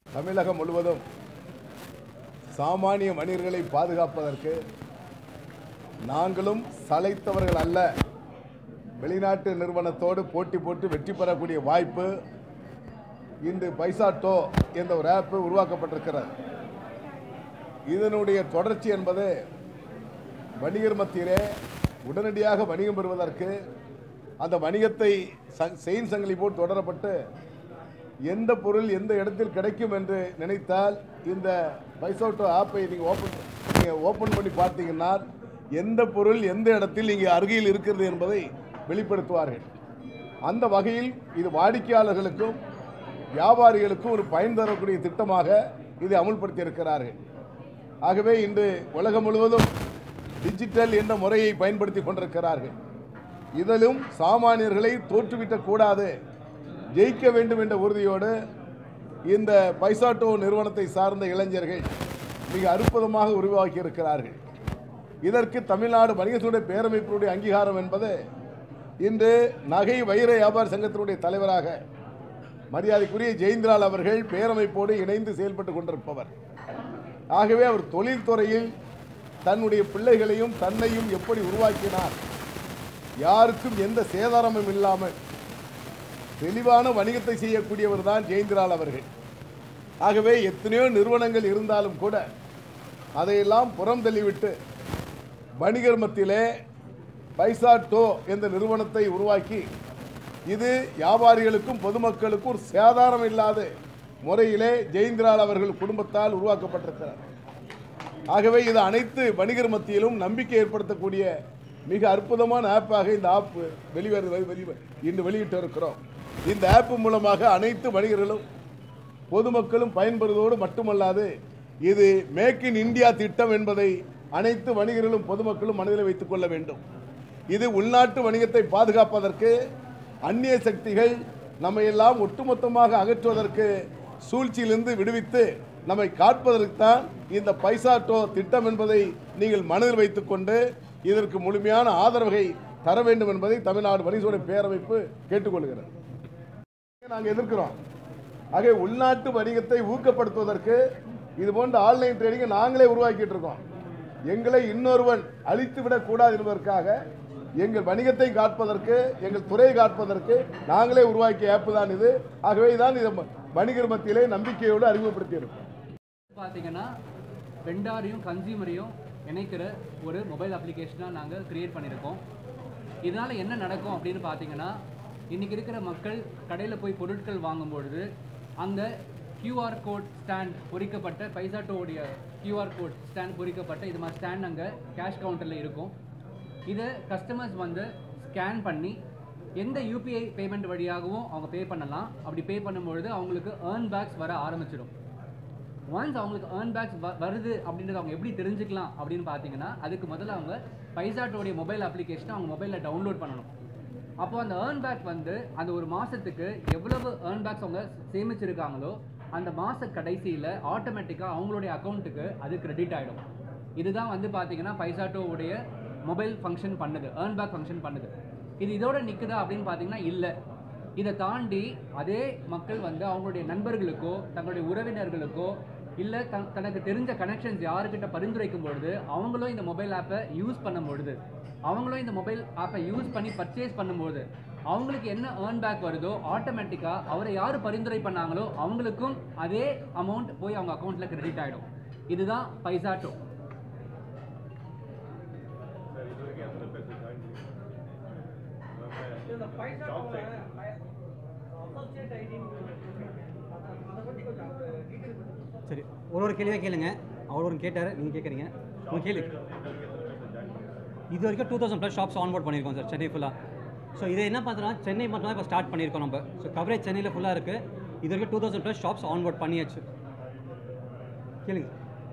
தமிழகம் முழுவதும் சாமானிய மனிதர்களை பாதுகாப்பதற்கு நாங்களும் சளைத்தவர்கள் அல்ல. வெளிநாட்டு நிறுவனத்தோடு போட்டி போட்டு வெற்றி பெறக்கூடிய வாய்ப்பு இன்று பைசாட்டோ என்ற ஒரு ஆப் உருவாக்கப்பட்டிருக்கிறது. இதனுடைய தொடர்ச்சி என்பது வணிகர் மத்தியிலே உடனடியாக வணிகம் பெறுவதற்கு அந்த வணிகத்தை செயின் சங்கிலி போட்டு தொடரப்பட்டு எந்த பொருள் எந்த இடத்தில் கிடைக்கும் என்று நினைத்தால் இந்த பைசாட்டோ ஆப்பை நீங்கள் ஓப்பன் பண்ணி பார்த்தீங்கன்னா எந்த பொருள் எந்த இடத்தில் இங்கே அருகில் இருக்கிறது என்பதை வெளிப்படுத்துவார்கள். அந்த வகையில் இது வாடிக்கையாளர்களுக்கும் வியாபாரிகளுக்கும் ஒரு பயன் தரக்கூடிய திட்டமாக இதை அமுல்படுத்தி இருக்கிறார்கள். ஆகவே இன்று உலகம் முழுவதும் டிஜிட்டல் என்ற முறையை பயன்படுத்தி கொண்டிருக்கிறார்கள். இதிலும் சாமானியர்களை தோற்றுவிட்டக் கூடாது, ஜெயிக்க வேண்டும் என்ற உறுதியோடு இந்த பைசாட்டோ நிறுவனத்தை சார்ந்த இளைஞர்கள் மிக அற்புதமாக உருவாக்கி இருக்கிறார்கள். இதற்கு தமிழ்நாடு வணிகத்துறை பேரமைப்பினுடைய அங்கீகாரம் என்பது இன்று நகை வைர வியாபார சங்கத்தினுடைய தலைவராக மரியாதைக்குரிய ஜெயந்திலால் அவர்கள் பேரமைப்போடு இணைந்து செயல்பட்டு கொண்டிருப்பவர். ஆகவே அவர் தொழில்துறையில் தன்னுடைய பிள்ளைகளையும் தன்னையும் எப்படி உருவாக்கினார், யாருக்கும் எந்த சேதாரமும் இல்லாமல் தெளிவான வணிகத்தை செய்யக்கூடியவர் தான் ஜெயந்திலால் அவர்கள். ஆகவே எத்தனையோ நிறுவனங்கள் இருந்தாலும் கூட அதையெல்லாம் புறம் தள்ளிவிட்டு வணிகர் மத்தியிலே பைசாட்டோ என்ற நிறுவனத்தை உருவாக்கி இது வியாபாரிகளுக்கும் பொதுமக்களுக்கும் ஒரு சேதாரம் இல்லாத முறையிலே ஜெயந்திலால் அவர்கள் குடும்பத்தால் உருவாக்கப்பட்டிருக்கிறார். ஆகவே இது அனைத்து வணிகர் மத்தியிலும் நம்பிக்கை ஏற்படுத்தக்கூடிய மிக அற்புதமான ஆப்பாக இந்த ஆப் இன்று வெளியிட்டு இருக்கிறோம். இந்த ஆப் மூலமாக அனைத்து வணிகர்களும் பொதுமக்களும் பயன்பெறுவதோடு மட்டுமல்லாது இது மேக் இன் இந்தியா திட்டம் என்பதை அனைத்து வணிகர்களும் பொதுமக்களும் மனதில் வைத்துக் கொள்ள வேண்டும். இது உள்நாட்டு வணிகத்தை பாதுகாப்பதற்கு அந்நிய சக்திகள் நம்மை எல்லாம் ஒட்டுமொத்தமாக அகற்றுவதற்கு சூழ்ச்சியிலிருந்து விடுவித்து நம்மை காப்பதற்கு தான் இந்த பைசாட்டோ திட்டம் என்பதை நீங்கள் மனதில் வைத்துக்கொண்டு இதற்கு முழுமையான ஆதரவை தர வேண்டும் என்பதை தமிழ்நாடு வணிகத்துறை பேரமைப்பு கேட்டுக்கொள்கிறது. நாங்கள் எதிர்க்கிறோம். ஆகவே உள்நாட்டு வணிகத்தை ஊக்கப்படுத்துவதற்கு இது போன்ற ஆன்லைன் ட்ரேடிங்கை நாங்களே உருவாக்கிட்டு இருக்கோம். எங்களை இன்னொருவன் அழித்து விடக்கூடாது என்பதற்காக எங்கள் வணிகத்தை காப்பதற்கு எங்கள் துறையை காப்பதற்கு நாங்களே உருவாக்கிய ஆப் தான் இது. ஆகவே தான் இதை வணிகர் மத்தியிலே நம்பிக்கையோடு அறிமுகப்படுத்தியிருக்கோம். பார்த்தீங்கன்னா வெண்டாரையும் கன்சியூமரையும் இணைக்கிற ஒரு மொபைல் அப்ளிகேஷனாக நாங்கள் கிரியேட் பண்ணியிருக்கோம். இதனால் என்ன நடக்கும் அப்படின்னு பார்த்தீங்கன்னா இன்றைக்கி இருக்கிற மக்கள் கடையில் போய் பொருட்கள் வாங்கும்பொழுது அந்த QR கோட் ஸ்டாண்ட் பொறிக்கப்பட்ட பைசாட்டோடைய QR கோட் ஸ்டாண்ட் பொறிக்கப்பட்ட இது மாதிரி ஸ்டாண்ட் அங்கே கேஷ் கவுண்டரில் இருக்கும். இதை கஸ்டமர்ஸ் வந்து ஸ்கேன் பண்ணி எந்த UPI பேமெண்ட் வழியாகவும் அவங்க பே பண்ணலாம். அப்படி பே பண்ணும்பொழுது அவங்களுக்கு ஏர்ன் பேக்ஸ் வர ஆரம்பிச்சிடும். ஒன்ஸ் அவங்களுக்கு ஏர்ன் பேக்ஸ் வருது அப்படின்றது அவங்க எப்படி தெரிஞ்சுக்கலாம் அப்படின்னு பார்த்தீங்கன்னா அதுக்கு முதல்ல அவங்க பைசாட்டோடைய மொபைல் அப்ளிகேஷனை அவங்க மொபைலில் டவுன்லோட் பண்ணணும். அப்போது அந்த ஏர்ன் பேக் வந்து அந்த ஒரு மாதத்துக்கு எவ்வளவு ஏர்ன் பேக்ஸ் அவங்க சேமிச்சிருக்காங்களோ அந்த மாத கடைசியில் ஆட்டோமேட்டிக்காக அவங்களுடைய அக்கௌண்ட்டுக்கு அது கிரெடிட் ஆகிடும். இதுதான் வந்து பார்த்தீங்கன்னா பைசாட்டோவுடைய மொபைல் ஃபங்க்ஷன் பண்ணுது, ஏர்ன் பேக் ஃபங்க்ஷன் பண்ணுது. இது இதோட நிற்குதா அப்படின்னு பார்த்தீங்கன்னா இல்லை. இதை தாண்டி அதே மக்கள் வந்து அவங்களுடைய நண்பர்களுக்கோ தங்களுடைய உறவினர்களுக்கோ இல்லை தனக்கு தெரிஞ்ச கனெக்ஷன்ஸ் யாருக்கிட்ட பரிந்துரைக்கும் பொழுது அவங்களும் இந்த மொபைல் ஆப்பை யூஸ் பண்ணும்பொழுது அவங்களும் இந்த மொபைல் ஆப்பை யூஸ் பண்ணி பர்ச்சேஸ் பண்ணும்போது அவங்களுக்கு என்ன ஏர்ன் பேக் வருதோ ஆட்டோமேட்டிக்காக அவரை யார் பரிந்துரை பண்ணாங்களோ அவங்களுக்கும் அதே அமௌண்ட் போய் அவங்க அக்கௌண்ட்டில் கிரெடிட் ஆகிடும். இதுதான் பைசாட்டோ. சரி, ஒரு கேள்வியாக கேளுங்க. அவர் ஒரு கேட்டார், நீங்கள் கேட்குறீங்க. உங்கள் கேள்வி. இது வரைக்கும் 2000+ ஷாப்ஸ் ஆன்போர்ட் பண்ணியிருக்கோம் சார் சென்னை ஃபுல்லாக. ஸோ இதை என்ன பார்த்தோன்னா சென்னை மட்டும் தான் இப்போ ஸ்டார்ட் பண்ணியிருக்கோம் நம்ம. ஸோ கவரேஜ் சென்னையில் ஃபுல்லாக இருக்குது. இது வரைக்கும் 2000+ ஷாப்ஸ் ஆன்போர்ட் பண்ணியாச்சு. கேளுங்க.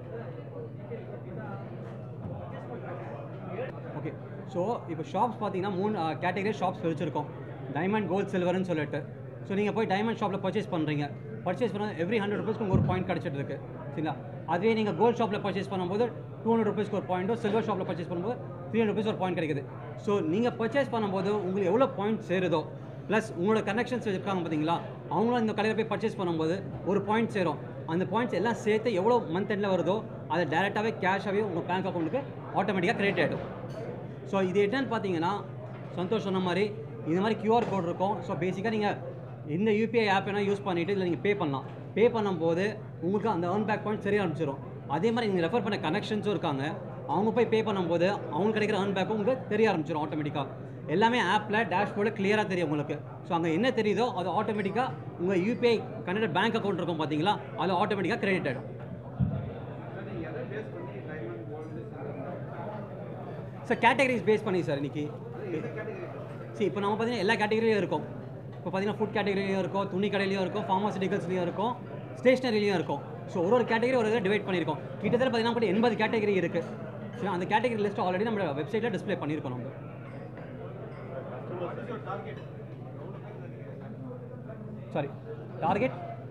ஓகே, ஸோ இப்போ ஷாப்ஸ் பார்த்தீங்கன்னா 3 கேட்டகரி ஷாப்ஸ் பிரிச்சிருக்கோம். டைமண்ட், கோல்டு, சில்வர்னு சொல்லிட்டு. ஸோ நீங்கள் போய் டைமண்ட் ஷாப்பில் பர்ச்சேஸ் பண்ணுறீங்க. பர்ச்சேஸ் பண்ணால் எவ்ரி 100 rupees ஒரு பாயிண்ட் கிடச்சிட்டு இருக்குது. சரிங்களா? அதுவே நீங்கள் கோல்டு ஷாப்பில் பர்ச்சேஸ் பண்ணும்போது 200 rupees ஒரு பாயிண்ட்டோ, சில்வர் ஷாப்பில் பர்ச்சேஸ் பண்ணும்போது 300 rupees ஒரு பாயிண்ட் கிடைக்குது. ஸோ நீங்கள் பர்ச்சேஸ் பண்ணும்போது உங்களுக்கு எவ்வளோ பாயிண்ட் சேருதோ ப்ளஸ் உங்களோட கனெக்ஷன்ஸ் இருக்காங்க பார்த்தீங்களா, அவங்களும் இந்த கடையில் போய் பர்ச்சேஸ் பண்ணும்போது ஒரு பாயிண்ட் சேரும். அந்த பாயிண்ட்ஸ் எல்லாம் சேர்த்து எவ்வளோ மந்த் எண்டில் வருதோ அதை டேரெக்டாகவே கேஷாகவே உங்கள் பேங்க் அக்கௌண்ட்டுக்கு ஆட்டோமேட்டிக்காக கிரெடிட் ஆகிடும். ஸோ இது என்னன்னு பார்த்தீங்கன்னா சந்தோஷ் சொன்ன மாதிரி இந்த மாதிரி கியூஆர் கோட் இருக்கும். ஸோ பேசிக்காக நீங்கள் இந்த யூபிஐ ஆப் வேணால் யூஸ் பண்ணிவிட்டு இதில் நீங்கள் பே பண்ணலாம். பே பண்ணும்போது உங்களுக்கு அந்த ஏர்ன் பேக் பாயிண்ட் சரியாக அனுப்பிச்சிடும். அதே மாதிரி நீங்கள் ரெஃபர் பண்ண கனெக்ஷன்ஸும் இருக்காங்க, அவங்க போய் பே பண்ணும்போது அவங்களுக்கு கிடைக்கிற ஏர்ன் பேக்கும் உங்களுக்கு தெரிய ஆரம்பிச்சிடும் ஆட்டோமேட்டிக்காக. எல்லாமே ஆப்பில் டேஷ்போர்டில் கிளியராக தெரியும் உங்களுக்கு. ஸோ அங்கே என்ன தெரியுதோ அது ஆட்டோமேட்டிக்காக உங்கள் யூபிஐ கனெக்டட் பேங்க் அக்கௌண்ட் இருக்கும் பார்த்தீங்களா, அது ஆட்டோமேட்டிக்காக கிரெடிட் ஆகிடும். சார் கேட்டகரிஸ் பேஸ் பண்ணி சார் இன்றைக்கி இப்போ நம்ம பார்த்தீங்கன்னா எல்லா கேட்டகரியிலையும் இருக்கும். இப்போ பார்த்தீங்கன்னா ஃபுட் கேட்டகரிலையும் இருக்கும், துணி கடையிலையும் இருக்கும், ஃபார்மாசிட்டிகல்ஸ்லையும் இருக்கும், ஸ்டேஷனரிலையும் இருக்கும். ஸோ ஒரு கேட்டகரி ஒரு இதை டிவைட் பண்ணியிருக்கோம். கிட்டத்தட்ட பார்த்தீங்கன்னா கூட 80 கேட்டகரி இருக்குது. ஸோ அந்த கேட்டகரி லிஸ்ட் ஆல்ரெடி நம்ம வெப்சைட்டில் டிஸ்பிளே பண்ணியிருக்கோம். நம்ம சாரி டார்கெட்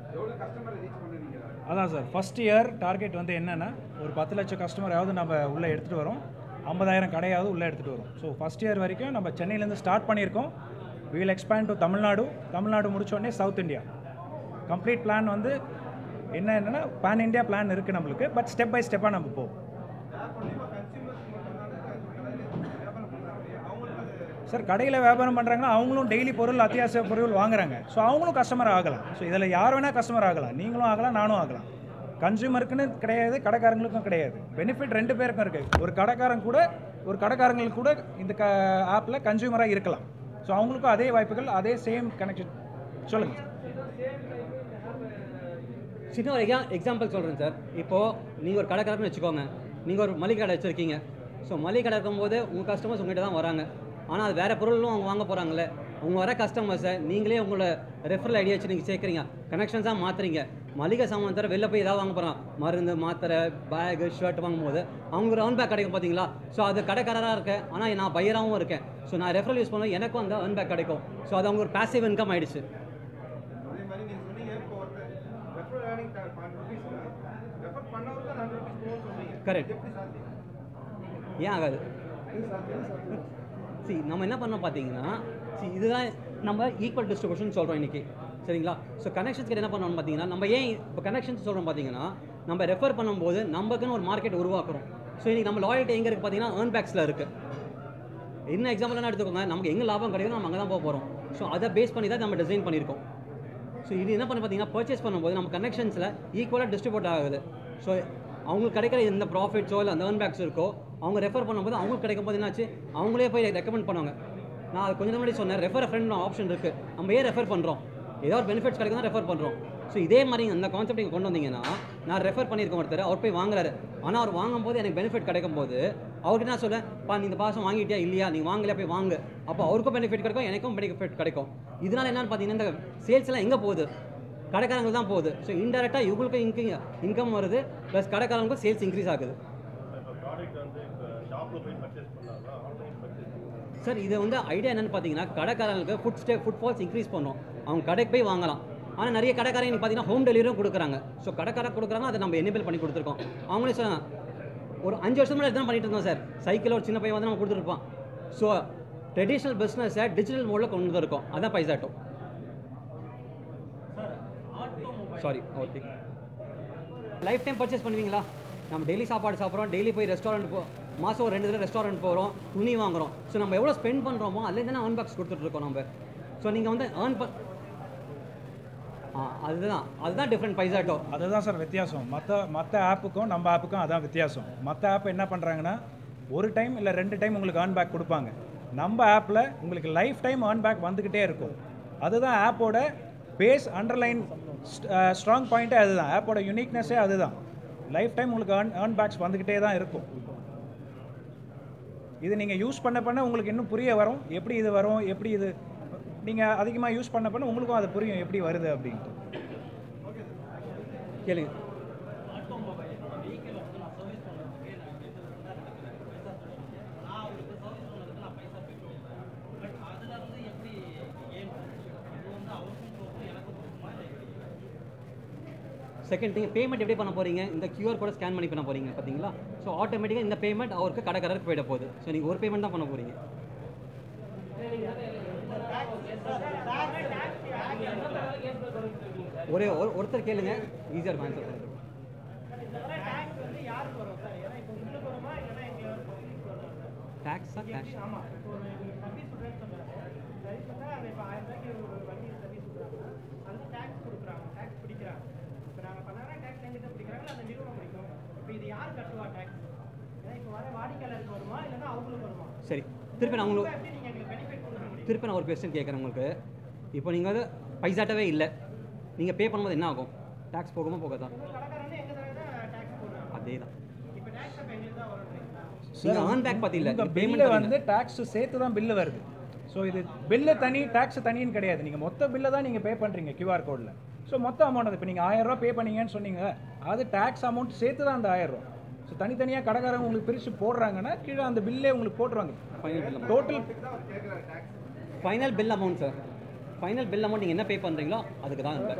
அதான் சார் ஃபஸ்ட் இயர் டார்கெட் வந்து என்னென்னா ஒரு 10 லட்சம் கஸ்டமராவது நம்ம உள்ளே எடுத்துகிட்டு வரோம், 50,000 கடையாவது உள்ளே எடுத்துகிட்டு வரும். ஸோ ஃபஸ்ட் இயர் வரைக்கும் நம்ம சென்னையிலேருந்து ஸ்டார்ட் பண்ணியிருக்கோம். we will expand to Tamil Nadu முடிச்சோடனே சவுத் இந்தியா. கம்ப்ளீட் பிளான் வந்து என்னென்னா பேன் இந்தியா பிளான் இருக்குது நம்மளுக்கு. பட் ஸ்டெப் பை ஸ்டெப்பாக நம்ம போவோம். சார் கடையில் வியாபாரம் பண்ணுறாங்கன்னா அவங்களும் டெய்லி பொருள் அத்தியாவசிய பொருள் வாங்குறாங்க. ஸோ அவங்களும் கஸ்டமர் ஆகலாம். ஸோ இதில் யார் வேணால் கஸ்டமர் ஆகலாம். நீங்களும் ஆகலாம், நானும் ஆகலாம். கன்சியூமருக்குன்னு கிடையாது, கடைக்காரங்களுக்கும் கிடையாது. பெனிஃபிட் 2 பேருக்கும் இருக்குது. ஒரு கடைக்காரங்களுக்கு கூட இந்த ஆப்பில் கன்சியூமராக இருக்கலாம். ஸோ அவங்களுக்கும் அதே வாய்ப்புகள், அதே சேம் கனெக்ஷன். சொல்லுங்கள். சின்ன ஒரு எக்ஸாம்பிள் சொல்கிறேன் சார். இப்போது நீங்கள் ஒரு கடைக்காரன்னு வச்சுக்கோங்க, நீங்கள் ஒரு மளிகை கடை வச்சுருக்கீங்க. ஸோ மளிகை கடை இருக்கும்போது உங்கள் கஸ்டமர்ஸ் உங்கள்கிட்ட தான் வராங்க. ஆனால் அது வேறு பொருளும் அவங்க வாங்க போகிறாங்களே. அவங்க வர கஸ்டமர்ஸை நீங்களே உங்களோட ரெஃபரல் ஐடியா வச்சு நீங்கள் சேர்க்குறீங்க, கனெக்ஷன்ஸாக மாற்றுறீங்க. மளிகை சாமான் தர வெளில போய் ஏதாவது வாங்க போகிறான், மருந்து மாத்திரை பேகு ஷர்ட் வாங்கும்போது அவங்க ஏர்ன் பேக் கிடைக்கும் பார்த்தீங்களா. ஸோ அது கடைக்காரராக இருக்கேன், ஆனால் நான் பையராகவும் இருக்கேன். ஸோ நான் ரெஃபரல் யூஸ் பண்ணுவேன், எனக்கும் அந்த ஏர்ன் பேக் கிடைக்கும். ஸோ அது அவங்க ஒரு பேசிவ் இன்கம் ஆகிடுச்சு. கரெக்ட். ஏன் ஆகாது? நம்ம என்ன பண்ணோம் பார்த்தீங்கன்னா, இதுதான் நம்ம ஈக்குவல் டிஸ்ட்ரிபியூஷன் சொல்கிறோம் இன்றைக்கி, சரிங்களா. ஸோ கனெக்ஷன்ஸ் கிட்ட என்ன பண்ணோம்னு பார்த்தீங்கன்னா, நம்ம ஏன் இப்போ கனெக்ஷன்ஸ் சொல்கிறோம் பார்த்தீங்கன்னா, நம்ம ரெஃபர் பண்ணும்போது நமக்குன்னு ஒரு மார்க்கெட் உருவாக்குறோம். ஸோ இன்றைக்கி நம்ம லாயல்ட்டி எங்கே இருக்குது பார்த்தீங்கன்னா ஏர்ன் பேக்ஸில் இருக்குது. என்ன எக்ஸாம்பிள்லாம் எடுத்துக்கோங்க, நமக்கு எங்கே லாபம் கிடைக்கும் நம்ம அங்கே தான் போக போகிறோம். ஸோ அதை பேஸ் பண்ணி தான் நம்ம டிசைன் பண்ணியிருக்கோம். ஸோ இது என்ன பண்ண பார்த்தீங்கன்னா, பர்ச்சேஸ் பண்ணும்போது நம்ம கனெக்ஷன்ஸில் ஈக்குவலாக டிஸ்ட்ரிபியூட் ஆகுது. ஸோ அவங்களுக்கு கிடைக்கிற எந்த ப்ராஃபிட்ஸோ இல்லை அந்த ஏர்ன் பேக்ஸ் இருக்கோ அவங்க ரெஃபர் பண்ணும்போது அவங்களுக்கு கிடைக்கும் போது என்னாச்சு, அவங்களே போய் ரெக்கமெண்ட் பண்ணுவாங்க. நான் அது கொஞ்சம் முன்னாடி சொன்னேன், ரெஃபர் ஃப்ரெண்ட் ஆப்ஷன் இருக்குது. நம்ம ஏன் ரெஃபர் பண்ணுறோம், ஏதோ ஒரு பெனிஃபிட்ஸ் கிடைக்கும் தான் ரெஃபர் பண்ணுறோம். ஸோ இதே மாதிரி அந்த கான்செப்ட் நீங்கள் கொண்டு வந்தீங்கன்னா, நான் ரெஃபர் பண்ணியிருக்கேன் ஒருத்தர், அவர் போய் வாங்குறாரு. ஆனால் அவர் வாங்கும்போது எனக்கு பெனிஃபிட் கிடைக்கும் போது அவர்கிட்ட நான் சொல்லேன், நீ இந்த பாசம் வாங்கிட்டியா இல்லையா, நீங்கள் வாங்கலையா போய் வாங்க. அப்போ அவருக்கும் பெனிஃபிட் கிடைக்கும், எனக்கும் பெனிஃபிட் கிடைக்கும். இதனால் என்னென்னு பார்த்தீங்கன்னா, இந்த சேல்ஸ் எல்லாம் எங்கே போகுது, கடைக்காரங்களுக்கு தான் போகுது. ஸோ இன்டெரக்டாக இவங்களுக்கு இன்கம் வருது, ப்ளஸ் கடைக்காரங்களுக்கும் சேல்ஸ் இன்க்ரீஸ் ஆகுது. சார் இது வந்து ஐடியா என்னென்னு பார்த்தீங்கன்னா, கடைக்காரங்களுக்கு ஃபுட்ஃபால்ஸ் இன்க்ரீஸ் பண்ணோம், அவங்க கடைக்கு போய் வாங்கலாம். ஆனால் நிறைய கடைக்காரங்க நீங்கள் பார்த்தீங்கன்னா ஹோம் டெலிவரியும் கொடுக்குறாங்க. ஸோ கடைக்காரங்க கொடுக்குறாங்க, அதை நம்ம எனேபிள் பண்ணி கொடுத்துருக்கோம். அவங்களே சொன்னாங்க, ஒரு 5 வருஷம் முன்னாடி தான் பண்ணிட்டு இருந்தோம் சார். சைக்கிள் ஒரு சின்ன பையன் வந்து நம்ம கொடுத்துருப்போம். ஸோ ட்ரெடிஷ்னல் பிஸ்னஸை டிஜிட்டல் மோடில் கொண்டு வந்திருக்கோம். அதான் Paizatto. Sorry, okay. Lifetime purchase பண்ணுவீங்களா? நம்ம டெய்லி சாப்பாடு சாப்பிட்றோம், டெய்லி போய் ரெஸ்டாரண்ட் மாதம் ஒரு 2 தடவை ரெஸ்டாரண்ட் போகிறோம், துணி வாங்குகிறோம். ஸோ நம்ம எவ்வளோ ஸ்பெண்ட் பண்ணுறோமோ அதுலேருந்து தானே ஏர்ன் பேக்ஸ் கொடுத்துட்ருக்கோம் நம்ம. ஸோ நீங்கள் வந்து அதுதான் டிஃப்ரெண்ட் பைசாட்டோ. அதுதான் சார் வித்தியாசம். மற்ற ஆப்புக்கும் நம்ம ஆப்புக்கும் அதான் வித்தியாசம். மற்ற ஆப் என்ன பண்ணுறாங்கன்னா, ஒரு டைம் இல்லை 2 டைம் உங்களுக்கு ஏர்ன் பேக் கொடுப்பாங்க. நம்ம ஆப்பில் உங்களுக்கு லைஃப் டைம் ஏர்ன் பேக் வந்துக்கிட்டே இருக்கும். அதுதான் ஆப்போட பேஸ் அண்டர்லைன் ஸ்ட்ராங் பாயிண்ட்டே அதுதான். ஆப்போட யூனிக்னஸே அதுதான். லைஃப் டைம் உங்களுக்கு ஏர்ன் பேக்ஸ் வந்துக்கிட்டே தான் இருக்கும். இது நீங்கள் யூஸ் பண்ண உங்களுக்கு இன்னும் புரிய வரும், எப்படி இது வரும், எப்படி இது நீங்கள் அதிகமாக யூஸ் பண்ண உங்களுக்கும் அது புரியும் எப்படி வருது அப்படின்ட்டு. கேளுங்க. செகண்ட் திங், பேமெண்ட் எப்படி பண்ண போகிறீங்க, இந்த கியூஆர் கோடை ஸ்கேன் பண்ணி பண்ண போகிறீங்க பார்த்தீங்களா. ஸோ ஆட்டோமேட்டிக்காக இந்த பேமெண்ட் அவருக்கு கடைக்காரருக்கு போயிட போகுது. ஸோ நீங்கள் ஒரு பேமெண்ட் தான் பண்ண போகிறீங்க. ஒருத்தர் கேளுங்க ஈஸியாக இருக்கும் ஆன்சர் பண்ணுறது. டேக்ஸா கேஷ்? சரி, திருப்பி நான் ஒரு கொஸ்டின் கேட்குறேன் உங்களுக்கு. இப்போ நீங்கள் வந்து பைசாட்டவே இல்லை, நீங்கள் பே பண்ணும்போது என்ன ஆகும்? டேக்ஸ் போகுமா போகாதா? அதே தான். நீங்கள் ஆன் பேக் பார்த்தீங்களா? பேமெண்ட் வந்து டேக்ஸ் சேர்த்து தான் பில்லு வருது. ஸோ இது பில்லு தனி டேக்ஸ் தனின்னு கிடையாது. நீங்கள் மொத்த பில்லை தான் நீங்கள் பே பண்ணுறீங்க QR கோடில். ஸோ மொத்த அமௌண்ட் அது இப்போ நீங்கள் 1000 ரூபா பே பண்ணீங்கன்னு சொன்னீங்க, அது டேக்ஸ் அமௌண்ட் சேர்த்து தான் அந்த 1000 ரூபா. ஸோ தனித்தனியாக கடைக்காரங்க உங்களுக்கு பிரித்து போடுறாங்கன்னா கீழே அந்த பில்லே உங்களுக்கு போட்டுருவாங்க. Total final bill amount sir. Final bill amount நீங்கள் என்ன பே பண்ணுறீங்களோ அதுக்கு தான் இந்த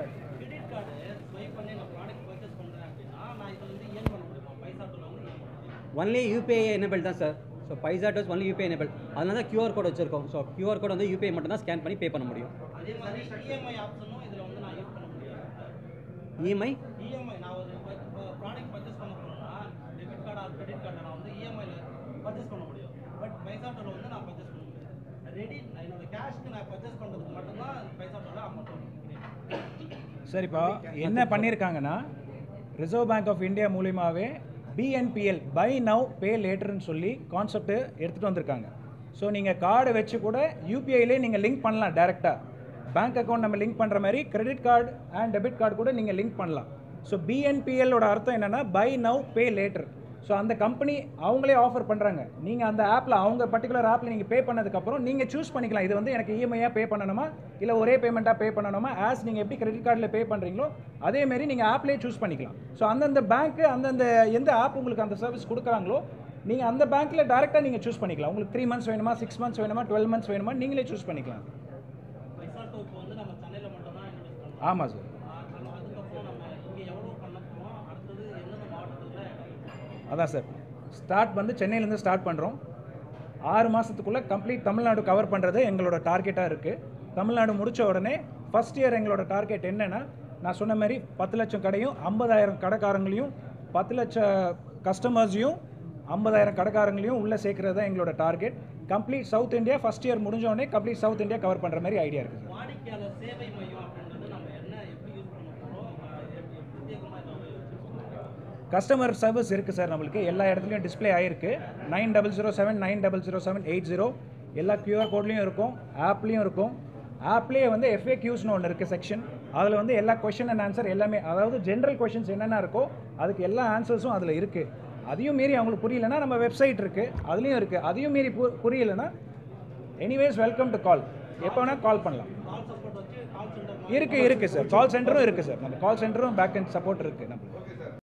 ஒன்லி யூபிஐ எனேபிள் தான் sir. So Paizatto only UPI enable. அதனால தான் QR கோட் வச்சுருக்கோம். ஸோ QR கோட் வந்து யூபிஐ மட்டும் தான் ஸ்கேன் பண்ணி பே பண்ண முடியும். அதே மாதிரி இஎம்ஐ ஆப்ஷனும் இதில் வந்து நான் யூஸ் பண்ண முடியும். இஎம்ஐ நான் ஒரு ப்ராடக்ட் பர்ச்சேஸ் பண்ண போகிறேன்னா டெபிட் கார்டு ஆர் கிரெடிட் கார்டை நான் வந்து இஎம்ஐயில் பர்ச்சேஸ் பண்ண முடியும். பட் Paizattoல வந்து நான் பர்ச்சேஸ் பண்ண முடியும். என்னோட கேஷ்க்கு நான் பர்ச்சேஸ் பண்ணுறதுக்கு மட்டும்தான் Paizattoல அமௌண்ட் வரும். சரிப்பா, என்ன பண்ணியிருக்காங்கன்னா ரிசர்வ் பேங்க் ஆஃப் இந்தியா மூலியமாகவே BNPL பை நவ் பே லேட்டர்னு சொல்லி கான்செப்ட் எடுத்துகிட்டு வந்திருக்காங்க. ஸோ நீங்கள் கார்டை வச்சு கூட யூபிஐலே நீங்கள் லிங்க் பண்ணலாம். டேரெக்டாக பேங்க் அக்கௌண்ட் நம்ம லிங்க் பண்ணுற மாதிரி credit card and debit card கூட நீங்கள் லிங்க் பண்ணலாம். ஸோ BNPLோட அர்த்தம் என்னென்னா buy now pay later. So அந்த கம்பெனி அவங்களே ஆஃபர் பண்ணுறாங்க. நீங்கள் அந்த ஆப்பில் அவங்க பர்டிகுலர் ஆப்பில் நீங்கள் பே பண்ணதுக்கப்புறம் நீங்கள் சூஸ் பண்ணிக்கலாம். இது வந்து எனக்கு இஎம்ஐயாக பே பண்ணணுமா இல்லை ஒரே பேமெண்ட்டாக பே பண்ணணுமா, ஆஸ் நீங்கள் எப்படி கிரெடிட் கார்டில் பே பண்ணுறீங்களோ அதேமாரி நீங்கள் ஆப்லேயே சூஸ் பண்ணிக்கலாம். ஸோ அந்தந்த பேங்க்கு அந்தந்த எந்த ஆப் உங்களுக்கு அந்த சர்வீஸ் கொடுக்குறாங்களோ நீங்கள் அந்த பேங்க்கில் டேரெக்டாக நீங்கள் சூஸ் பண்ணிக்கலாம். உங்களுக்கு 3 months வேணுமா, 6 months வேணுமா, 12 months வேணுமா, நீங்களே சூஸ் பண்ணிக்கலாம். Paizatto இப்போ வந்து நம்ம சென்னையில் மட்டும் தான் இன்வெஸ்ட் பண்ணுறோம். ஆமாம் சார். அதுக்கப்புறம் நம்ம இங்கே எவ்வளோ பண்ண போகிறோம், அடுத்தது எந்தெந்த மாவட்டத்தில்? அதான் சார், ஸ்டார்ட் வந்து சென்னையிலேருந்து ஸ்டார்ட் பண்ணுறோம். 6 மாதத்துக்குள்ளே கம்ப்ளீட் தமிழ்நாடு கவர் பண்ணுறது எங்களோட டார்கெட்டாக இருக்குது. தமிழ்நாடு முடித்த உடனே ஃபஸ்ட் இயர் எங்களோட டார்கெட் என்னென்னா, நான் சொன்ன மாதிரி 10 லட்சம் கடையும் 50,000 கடைக்காரங்களையும் 10 லட்சம் கஸ்டமர்ஸையும் 50,000 கடைக்காரங்களையும் உள்ளே சேர்க்குறது தான் எங்களோட டார்கெட். Complete south India first year முடிஞ்ச உடனே கம்ப்ளீட் சவுத் இந்தியா கவர் பண்ணுற மாதிரி ஐடியா இருக்குது. வாடிக்கையாளர் சேவை மையம் அப்படின்றது நம்ம என்ன எப்படி யூஸ் பண்ண போகிறோம், பிரத்யேகமாக கஸ்டமர் சர்வீஸ் இருக்குது சார். நம்மளுக்கு எல்லா இடத்துலையும் டிஸ்பிளே ஆகிருக்கு. 9007 900780 எல்லா QR கோட்லேயும் இருக்கும், ஆப்லேயும் இருக்கும். ஆப்லேயே வந்து FAQஸ்னு ஒன்று இருக்குது செக்ஷன். அதில் வந்து எல்லா கொஷின் அண்ட் ஆன்சர் எல்லாமே, அதாவது ஜென்ரல் கொஷின்ஸ் என்னென்ன இருக்கோ அதுக்கு எல்லா ஆன்சர்ஸும் அதில் இருக்குது. அதையும் மீறி அவங்களுக்கு புரியலைன்னா நம்ம வெப்சைட் இருக்குது, அதுலேயும் இருக்குது. அதையும் மீறி புரியலைன்னா எனிவேஸ் வெல்கம் டு கால், எப்போ வேணால் கால் பண்ணலாம். இருக்குது சார். கால் சென்டரும் இருக்குது சார். நம்ம கால் சென்டரும் பேக் அண்ட் சப்போர்ட் இருக்குது நம்ம.